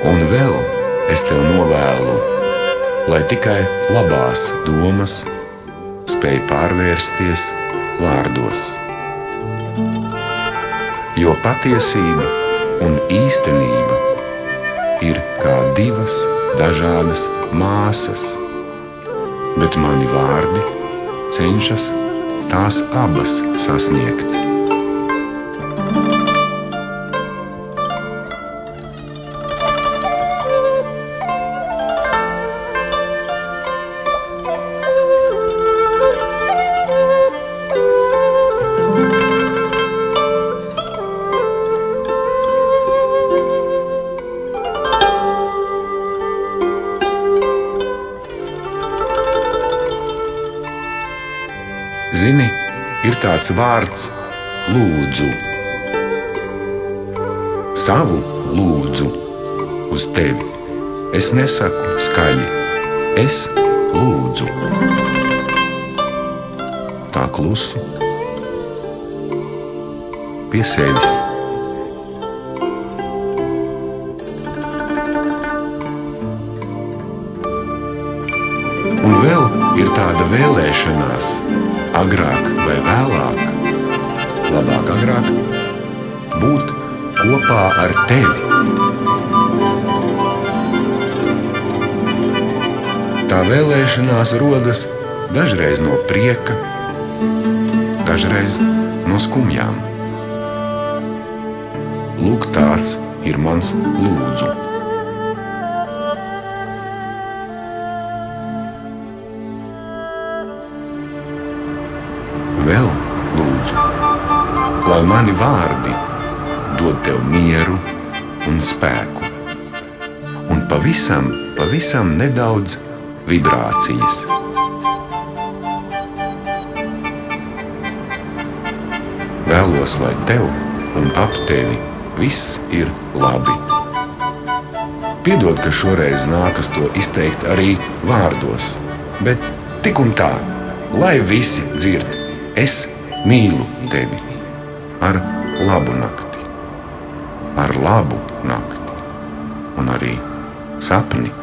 Un vēl es tev novēlu, lai tikai labās domas spēj pārvērsties vārdos. Jo patiesība un īstenība ir kā divas dažādas māsas, bet mani vārdi cenšas tās abas sasniegt. Zini, ir tāds vārds lūdzu. Savu lūdzu uz tevi es nesaku skaļi, es lūdzu. Tā klusu pie sevis. Un vēl ir tāda vēlēšanās, agrāk vai vēlāk, labāk agrāk, būt kopā ar tevi. Tā vēlēšanās rodas dažreiz no prieka, dažreiz no skumjām. Lūk, tāds ir mans lūdzu. Vēl lūdzu, lai mani vārdi dod tev mieru un spēku, un pavisam nedaudz vibrācijas. Vēlos, lai tev un ap tevi viss ir labi. Piedod, ka šoreiz nākas to izteikt arī vārdos, bet tik un tā, lai visi dzird. Es mīlu tevi ar labu nakti, un arī sapni.